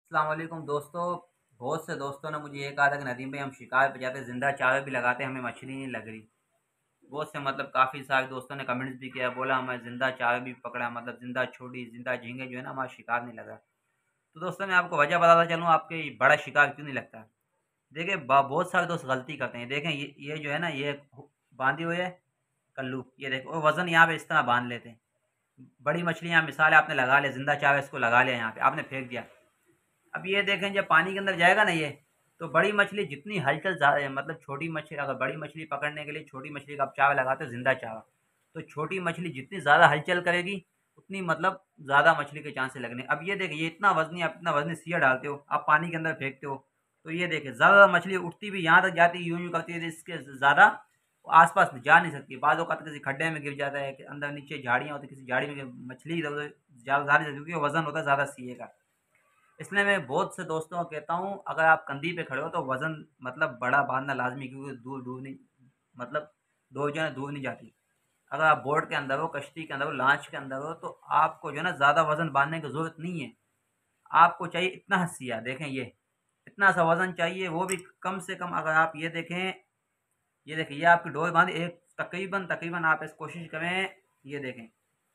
अस्सलाम वालेकुम दोस्तों। बहुत से दोस्तों ने मुझे ये कहा था कि नदीम भाई हम शिकार पे जाते ज़िंदा चावे भी लगाते हमें मछली नहीं लग रही। बहुत से काफ़ी सारे दोस्तों ने कमेंट्स भी किया, बोला हमें ज़िंदा चावे भी पकड़ा, ज़िंदा छोड़ी ज़िंदा झींगे जो है ना हमारा शिकार नहीं लगा। तो दोस्तों मैं आपको वजह बताता चलूँ आपके बड़ा शिकार क्यों नहीं लगता। देखिए बहुत सारे दोस्त गलती करते हैं। देखें ये जो है ना ये बांधी हुई है कल्लू, ये देखो और वज़न यहाँ पे इस तरह बांध लेते हैं। बड़ी मछलियाँ मिसाल है आपने लगा लिया ज़िंदा चावे, इसको लगा लिया यहाँ पे आपने फेंक दिया। अब ये देखें जब पानी के अंदर जाएगा ना ये, तो बड़ी मछली जितनी हलचल छोटी मछली, अगर बड़ी मछली पकड़ने के लिए छोटी मछली का आप चावा लगाते हो ज़िंदा चावा, तो छोटी मछली जितनी ज़्यादा हलचल करेगी उतनी ज़्यादा मछली के चांसेस लगने। अब ये देखिए ये इतना वज़नी, आप इतना वज़नी सिया डालते हो, आप पानी के अंदर फेंकते हो, तो ये देखिए ज़्यादा मछली उठती भी यहाँ तक जाती है, यूँ करती है, इसके ज़्यादा आस-पास जा नहीं सकती। बाज़ औक़ात किसी खड्डे में गिर जाता है, कि अंदर नीचे झाड़ियाँ होती हैं, किसी झाड़ी में मछली इधर-उधर ज़्यादा जा नहीं सकती क्योंकि वज़न होता है ज़्यादा सीए का। इसलिए मैं बहुत से दोस्तों को कहता हूँ अगर आप कंधी पे खड़े हो तो वज़न बड़ा बाँधना लाज़मी, क्योंकि दूर दूर नहीं, मतलब 2 जगह दूर नहीं जाती। अगर आप बोट के अंदर हो, कश्ती के अंदर हो, लॉन्च के अंदर हो, तो आपको जो है ना ज़्यादा वज़न बाँधने की ज़रूरत नहीं है। आपको चाहिए इतना हिस्सा, देखें ये, इतना सा वज़न चाहिए, वो भी कम से कम। अगर आप ये देखें, ये देखिए ये आपकी डोर बाँधी एक तकरीबन आप इस कोशिश करें, ये देखें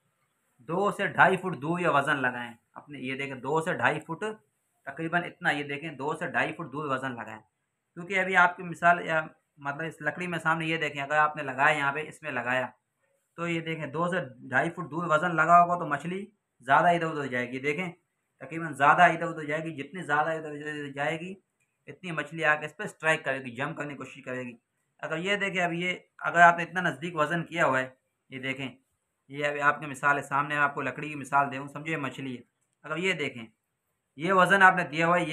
2 से ढाई फुट दूर ये वज़न लगाएँ अपने, ये देखें 2 से ढाई फुट तकरीबन इतना, ये देखें 2 से ढाई फुट दूर वज़न लगाएँ। क्योंकि अभी आपकी मिसाल या इस लकड़ी में सामने ये देखें, अगर आपने लगाया यहाँ पे, इसमें लगाया, तो ये देखें 2 से ढाई फुट दूर वज़न लगा होगा तो मछली ज़्यादा इधर-उधर जाएगी। देखें तकरीबन ज़्यादा इधर-उधर जाएगी, जितनी ज़्यादा इधर-उधर जाएगी, इतनी मछली आके इस पे स्ट्राइक करेगी, जंप करने की कोशिश करेगी। अगर ये देखें, अब ये अगर आपने इतना नज़दीक वज़न किया हुआ है, ये देखें, ये अभी आपकी मिसाल है सामने, मैं आपको लकड़ी की मिसाल दूँ, समझिए मछली है। अगर ये देखें, ये वज़न आपने दिया हुआ है,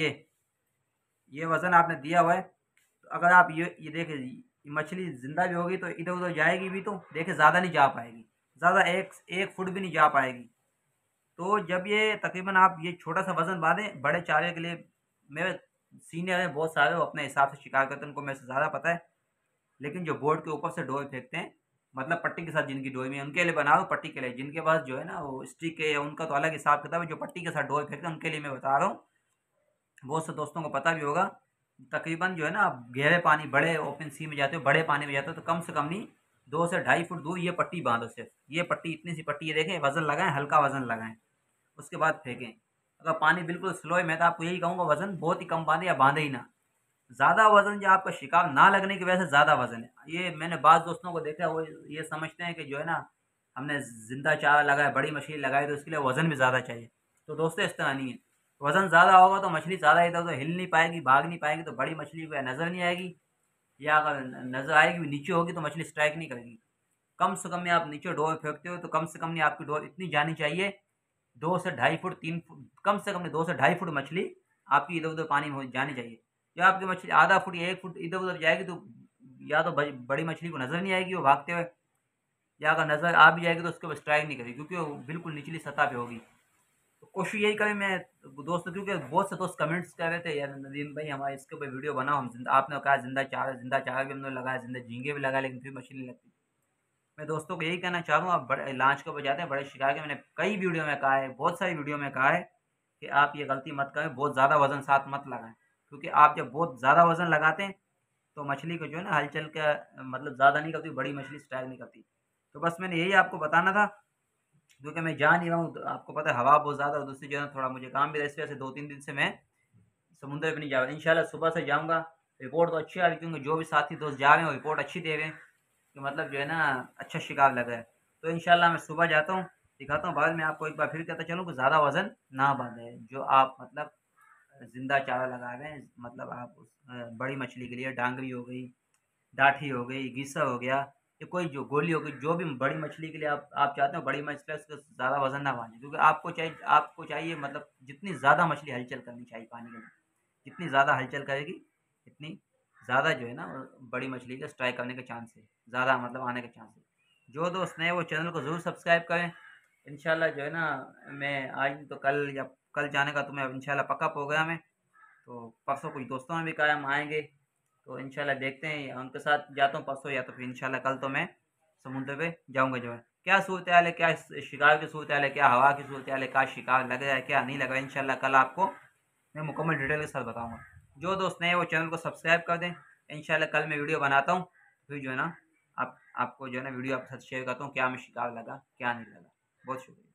ये वज़न आपने दिया हुआ है, तो अगर आप ये देखें, ये मछली ज़िंदा भी होगी तो इधर-उधर जाएगी भी, तो देखिए ज़्यादा नहीं जा पाएगी, ज़्यादा 1 फुट भी नहीं जा पाएगी। तो जब ये तकरीबन आप ये छोटा-सा वज़न बाँधें बड़े चारे के लिए, मेरे सीनियर हैं बहुत सारे, वो अपने हिसाब से शिकार करते हैं, उनको मेरे से ज़्यादा पता है। लेकिन जो बोर्ड के ऊपर से डोर फेंकते हैं, पट्टी के साथ जिनकी डोरी में है, उनके लिए बना रहा हूँ पट्टी के लिए। जिनके पास जो है ना वो स्टिक है, उनका तो अलग हिसाब-किताब है, जो पट्टी के साथ डोर फेंकते हैं उनके लिए मैं बता रहा हूँ। बहुत से दोस्तों को पता भी होगा। तकरीबन जो है ना आप गहरे पानी, बड़े ओपन सी में जाते हो, बड़े पानी में जाते हो, तो कम से कम नहीं 2 से ढाई फुट दूर ये पट्टी बाँधो सिर्फ़। ये पट्टी, इतनी सी पट्टी, ये देखें वज़न लगाएँ, हल्का वज़न लगाएँ, उसके बाद फेंकें। अगर पानी बिल्कुल स्लो है, मैं तो आपको यही कहूँगा वज़न बहुत ही कम बाँधें या बाँधे ही ना। ज़्यादा वज़न जो आपका शिकार ना लगने की वजह से ज़्यादा वज़न है। ये मैंने बाज़ दोस्तों को देखा है, वो ये समझते हैं कि जो है ना हमने ज़िंदा चारा लगाया, बड़ी मछली लगाई, तो इसके लिए वज़न भी ज़्यादा चाहिए। तो दोस्तों इस तरह नहीं है। वज़न ज़्यादा होगा तो मछली ज़्यादा इधर-उधर हिल नहीं पाएगी, भाग नहीं पाएगी, तो बड़ी मछली को या नज़र नहीं आएगी, या अगर नज़र आएगी भी नीचे होगी तो मछली स्ट्राइक नहीं करेगी। कम से कम में आप नीचे डोर फेंकते हो तो कम से कम नहीं आपकी डोर इतनी जानी चाहिए, 2 से ढाई फुट, 3 फुट, कम से कम नहीं 2 से ढाई फुट मछली आपकी इधर-उधर पानी में हो जानी चाहिए। जब आपकी मछली आधा फुट या 1 फुट इधर-उधर जाएगी तो या तो बड़ी मछली को नज़र नहीं आएगी वो भागते हुए, या अगर नज़र आ भी जाएगी तो उसके ऊपर स्ट्राइक नहीं करेगी, क्योंकि वो बिल्कुल निचली सतह पे होगी। तो कोशिश यही करें मैं दोस्तों, क्योंकि बहुत से दोस्त कमेंट्स कर रहे थे यार नदीम भाई हमारे इसके ऊपर वीडियो बनाओ, हम ज़िंदा, आपने कहा ज़िंदा चारा भी हमने लगाया, ज़िंदा झींगे भी लगाए, लेकिन फिर मछली नहीं लगती। मैं दोस्तों को यही कहना चाह रहा हूँ, आप बड़े लॉन्च के ऊपर जाते हैं, बड़े शिकार के, मैंने कई वीडियो में कहा है, बहुत सारी वीडियो में कहा है कि आप ये गलती मत करें, बहुत ज़्यादा वज़न साथ मत लगाएँ। क्योंकि आप जब बहुत ज़्यादा वज़न लगाते हैं तो मछली को जो है ना हलचल का ज़्यादा नहीं करती, बड़ी मछली स्ट्राइक नहीं करती। तो बस मैंने यही आपको बताना था, क्योंकि मैं जा नहीं रहा हूँ, तो आपको पता है हवा बहुत ज़्यादा, और दूसरी जगह थोड़ा मुझे काम भी है, इस वजह से 2-3 दिन से मैं समुद्र पे नहीं जा रहा। इंशाल्लाह सुबह से जाऊँगा। रिपोर्ट तो अच्छी आ रही, क्योंकि जो भी साथी दोस्त जा रहे हैं वो रिपोर्ट अच्छी दे रहे हैं कि जो है ना अच्छा शिकार लगा है। तो इंशाल्लाह मैं सुबह जाता हूँ, दिखाता हूँ, बाद में आपको एक बार फिर कहता चलूँ कि ज़्यादा वज़न ना बाँधें। जो आप ज़िंदा चारा लगा रहे हैं, आप बड़ी मछली के लिए डांगरी हो गई, डाठी हो गई, गीसा हो गया, या कोई जो गोली हो गई, जो भी बड़ी मछली के लिए आप चाहते हो बड़ी मछली उसका ज़्यादा वज़न ना बाँधें, क्योंकि आपको चाहिए जितनी ज़्यादा मछली हलचल करनी चाहिए पानी के अंदर, जितनी ज़्यादा हलचल करेगी, इतनी ज़्यादा जो है ना बड़ी मछली का स्ट्राइक करने के चांस है, ज़्यादा आने के चांस है। जो दोस्त नए वो चैनल को ज़रूर सब्सक्राइब करें। इंशाल्लाह जो है ना मैं आज नहीं तो कल, या कल जाने का तो मैं इंशाल्लाह पक्का प्रोग्राम है। तो परसों कुछ दोस्तों ने भी कहा हम आएँगे, तो इंशाल्लाह देखते हैं, उनके साथ जाता हूँ परसों, या तो फिर इंशाल्लाह कल तो मैं समुद्र पे जाऊँगा जो है। क्या सूरत-ए-हाल है, क्या शिकार की सूरत-ए-हाल है, क्या हवा की सूरत-ए-हाल है, क्या शिकार लग रहा है, क्या नहीं लग रहा है, इंशाल्लाह कल आपको मैं मुकम्मल डिटेल के साथ बताऊँगा। जो दोस्त नए हैं वो चैनल को सब्सक्राइब कर दें। इंशाल्लाह कल मैं वीडियो बनाता हूँ, फिर जो है ना आपको जो है ना वीडियो आपके साथ शेयर करता हूँ, क्या हमें शिकार लगा, क्या नहीं लगा। बहुत शुक्रिया।